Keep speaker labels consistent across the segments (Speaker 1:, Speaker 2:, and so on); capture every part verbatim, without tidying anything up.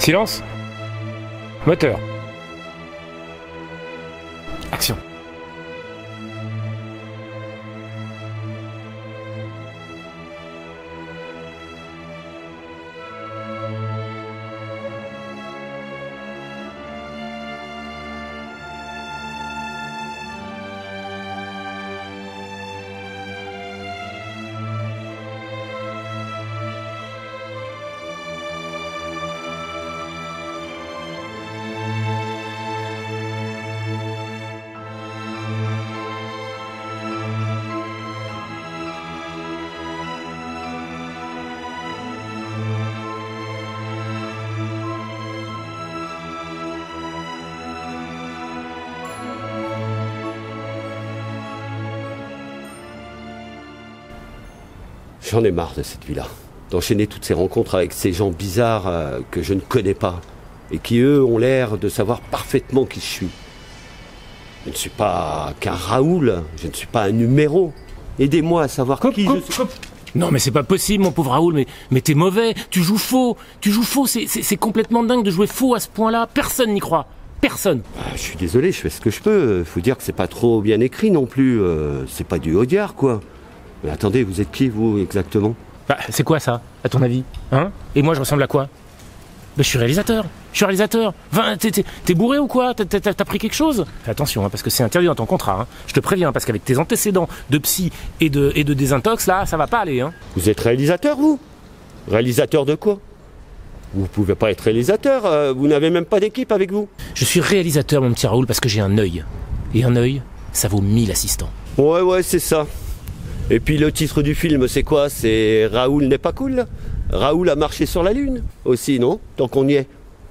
Speaker 1: Silence. Moteur. Action.
Speaker 2: J'en ai marre de cette vie-là, d'enchaîner toutes ces rencontres avec ces gens bizarres euh, que je ne connais pas et qui, eux, ont l'air de savoir parfaitement qui je suis. Je ne suis pas qu'un Raoul, je ne suis pas un numéro. Aidez-moi à savoir
Speaker 1: Coupe,
Speaker 2: qui
Speaker 1: coupe,
Speaker 2: je suis.
Speaker 1: coupe. Non mais c'est pas possible mon pauvre Raoul, mais, mais t'es mauvais, tu joues faux, tu joues faux, c'est, c'est, c'est complètement dingue de jouer faux à ce point-là, personne n'y croit, personne.
Speaker 2: Ah, je suis désolé, je fais ce que je peux, faut dire que c'est pas trop bien écrit non plus, euh, c'est pas du Audiard quoi. Mais attendez, vous êtes qui vous exactement?
Speaker 1: Bah c'est quoi ça, à ton avis, hein? Et moi je ressemble à quoi? Bah je suis réalisateur, je suis réalisateur. Enfin, t'es, t'es, t'es bourré ou quoi? T'as, t'as, t'as pris quelque chose? Fais attention, hein, parce que c'est interdit dans ton contrat, hein. Je te préviens, parce qu'avec tes antécédents de psy et de, et de désintox, là, ça va pas aller, hein.
Speaker 2: Vous êtes réalisateur vous? Réalisateur de quoi? Vous pouvez pas être réalisateur, euh, vous n'avez même pas d'équipe avec vous.
Speaker 1: Je suis réalisateur mon petit Raoul parce que j'ai un œil. Et un œil, ça vaut mille assistants.
Speaker 2: Ouais ouais c'est ça. Et puis le titre du film, c'est quoi? C'est Raoul n'est pas cool? Raoul a marché sur la lune aussi, non? Tant qu'on y est.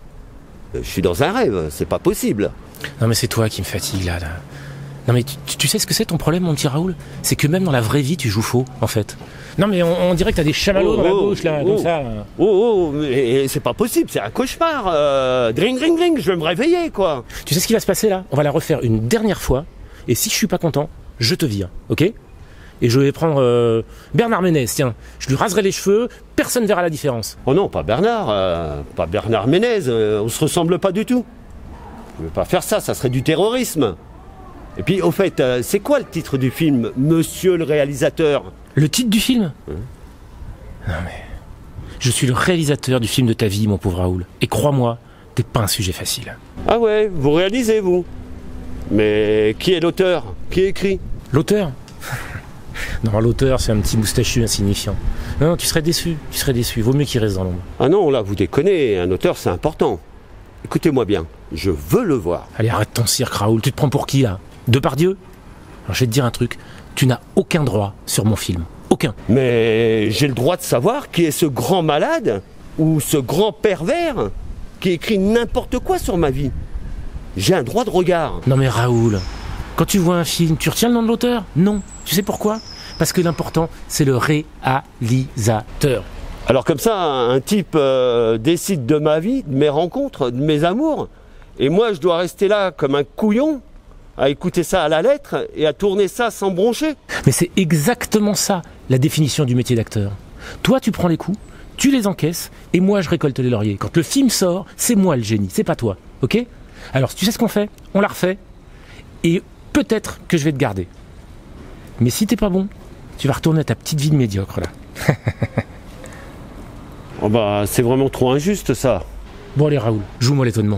Speaker 2: Je suis dans un rêve, c'est pas possible.
Speaker 1: Non mais c'est toi qui me fatigue là, là. Non mais tu, tu sais ce que c'est ton problème mon petit Raoul? C'est que même dans la vraie vie tu joues faux en fait. Non mais on, on dirait que t'as des chamallows
Speaker 2: Oh,
Speaker 1: dans la
Speaker 2: oh,
Speaker 1: bouche là,
Speaker 2: oh.
Speaker 1: comme ça.
Speaker 2: Oh oh, mais c'est pas possible, c'est un cauchemar. Euh, dring dring dring, je vais me réveiller quoi.
Speaker 1: Tu sais ce qui va se passer là? On va la refaire une dernière fois, et si je suis pas content, je te vire, ok? Et je vais prendre euh, Bernard Ménez, tiens, je lui raserai les cheveux, personne verra la différence.
Speaker 2: Oh non, pas Bernard, euh, pas Bernard Ménez, euh, on se ressemble pas du tout. Je veux pas faire ça, ça serait du terrorisme. Et puis au fait, euh, c'est quoi le titre du film, Monsieur le réalisateur?
Speaker 1: Le titre du film?
Speaker 2: Hein?
Speaker 1: Non mais... Je suis le réalisateur du film de ta vie, mon pauvre Raoul. Et crois-moi, t'es pas un sujet facile.
Speaker 2: Ah ouais, vous réalisez vous? Mais qui est l'auteur? Qui écrit?
Speaker 1: L'auteur? Non, l'auteur, c'est un petit moustachu insignifiant. Non, non, tu serais déçu, tu serais déçu. Vaut mieux qu'il reste dans l'ombre.
Speaker 2: Ah non, là, vous déconnez, un auteur, c'est important. Écoutez-moi bien, je veux le voir.
Speaker 1: Allez, arrête ton cirque, Raoul. Tu te prends pour qui, là? Depardieu? Alors, je vais te dire un truc. Tu n'as aucun droit sur mon film. Aucun.
Speaker 2: Mais j'ai le droit de savoir qui est ce grand malade ou ce grand pervers qui écrit n'importe quoi sur ma vie. J'ai un droit de regard.
Speaker 1: Non mais Raoul, quand tu vois un film, tu retiens le nom de l'auteur? Non. Tu sais pourquoi? Parce que l'important, c'est le réalisateur.
Speaker 2: Alors comme ça, un type euh, décide de ma vie, de mes rencontres, de mes amours, et moi je dois rester là comme un couillon, à écouter ça à la lettre et à tourner ça sans broncher.
Speaker 1: Mais c'est exactement ça, la définition du métier d'acteur. Toi, tu prends les coups, tu les encaisses, et moi je récolte les lauriers. Quand le film sort, c'est moi le génie, c'est pas toi, ok? Alors, tu sais ce qu'on fait? On la refait, et peut-être que je vais te garder. Mais si t'es pas bon, tu vas retourner à ta petite vie de médiocre, là.
Speaker 2: Oh bah, c'est vraiment trop injuste, ça.
Speaker 1: Bon allez Raoul, joue-moi l'étonnement.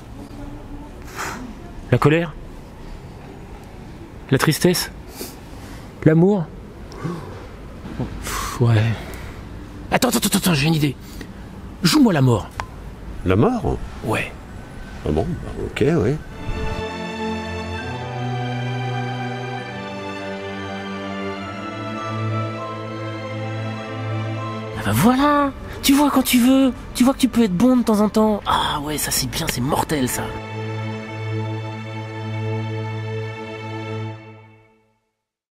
Speaker 1: La colère? La tristesse? L'amour? Pff, ouais. Attends, attends, attends, attends, j'ai une idée. Joue-moi la mort.
Speaker 2: La mort?
Speaker 1: Ouais.
Speaker 2: Ah bon, bah, ok, oui.
Speaker 1: Ah bah voilà. Tu vois quand tu veux. Tu vois que tu peux être bon de temps en temps. Ah ouais, ça c'est bien, c'est mortel ça.